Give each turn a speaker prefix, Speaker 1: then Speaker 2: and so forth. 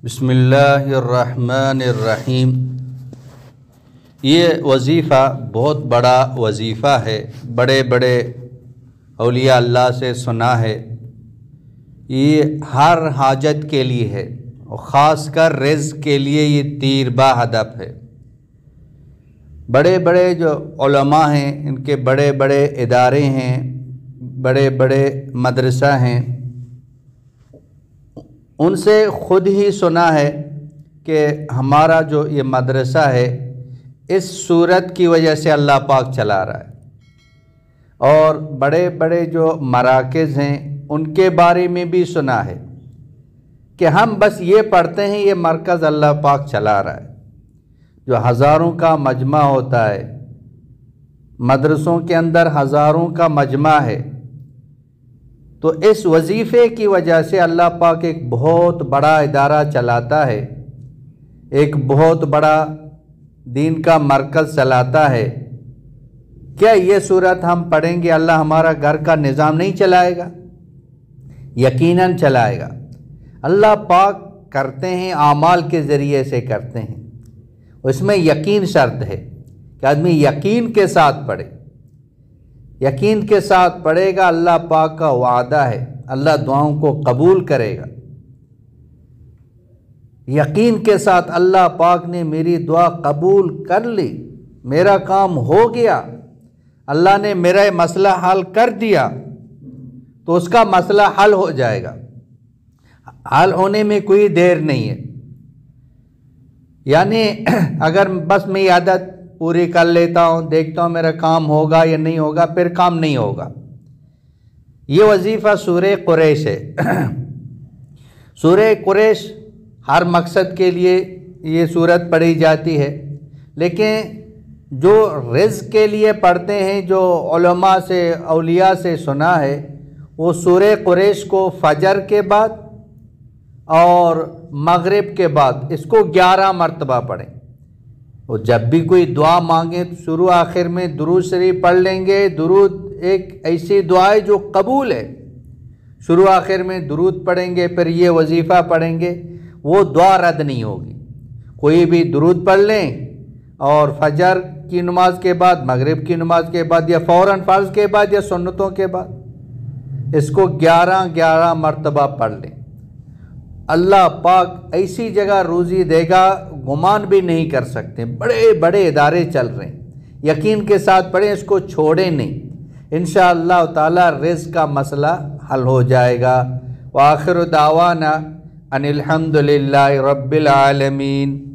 Speaker 1: بسم اللہ الرحمن الرحیم۔ یہ وظیفہ بہت بڑا وظیفہ ہے، بڑے بڑے اولیاء اللہ سے سنا ہے۔ یہ ہر حاجت کے لیے ہے اور خاص کر رزق کے لیے یہ تیر با ہدف ہے۔ بڑے بڑے جو علماء ہیں، ان کے بڑے بڑے ادارے ہیں، بڑے بڑے مدرسہ ہیں، ان سے خود ہی سنا ہے کہ ہمارا جو یہ مدرسہ ہے اس صورت کی وجہ سے اللہ پاک چلا رہا ہے، اور بڑے بڑے جو مراکز ہیں ان کے بارے میں بھی سنا ہے کہ ہم بس یہ پڑھتے ہیں یہ مرکز اللہ پاک چلا رہا ہے، جو ہزاروں کا مجمع ہوتا ہے، مدرسوں کے اندر ہزاروں کا مجمع ہے۔ تو اس وظیفے کی وجہ سے اللہ پاک ایک بہت بڑا ادارہ چلاتا ہے، ایک بہت بڑا دین کا مرکز چلاتا ہے۔ کیا یہ صورت ہم پڑھیں گے اللہ ہمارا گھر کا نظام نہیں چلائے گا؟ یقیناً چلائے گا۔ اللہ پاک کرتے ہیں، اعمال کے ذریعے سے کرتے ہیں، اس میں یقین شرط ہے کہ آدمی یقین کے ساتھ پڑھے، یقین کے ساتھ پڑھے گا۔ اللہ پاک کا وعدہ ہے اللہ دعاؤں کو قبول کرے گا۔ یقین کے ساتھ اللہ پاک نے میری دعا قبول کر لی، میرا کام ہو گیا، اللہ نے میرا مسئلہ حل کر دیا، تو اس کا مسئلہ حل ہو جائے گا۔ حل ہونے میں کوئی دیر نہیں ہے۔ یعنی اگر بس میں عادت پوری کر لیتا ہوں، دیکھتا ہوں میرا کام ہوگا یا نہیں ہوگا، پھر کام نہیں ہوگا۔ یہ وظیفہ سورہ قریش ہے۔ سورہ قریش ہر مقصد کے لیے یہ سورت پڑھی جاتی ہے، لیکن جو رزق کے لیے پڑھتے ہیں، جو علماء سے اولیاء سے سنا ہے، وہ سورہ قریش کو فجر کے بعد اور مغرب کے بعد اس کو 11 مرتبہ پڑھیں۔ وہ جب بھی کوئی دعا مانگیں تو شروع آخر میں درود شریف پڑھ لیں گے۔ درود ایک ایسی دعا ہے جو قبول ہے، شروع آخر میں درود پڑھیں گے، پھر یہ وظیفہ پڑھیں گے، وہ دعا رد نہیں ہوگی۔ کوئی بھی درود پڑھ لیں اور فجر کی نماز کے بعد، مغرب کی نماز کے بعد، یا فوراً فرض کے بعد یا سنتوں کے بعد اس کو 11 مرتبہ پڑھ لیں۔ اللہ پاک ایسی جگہ روزی دے گا گمان بھی نہیں کر سکتے۔ بڑے بڑے ادارے چل رہے ہیں، یقین کے ساتھ پڑھیں، اس کو چھوڑیں نہیں، انشاءاللہ تعالی رزق کا مسئلہ حل ہو جائے گا۔ وآخر دعوانا ان الحمد للہ رب العالمین۔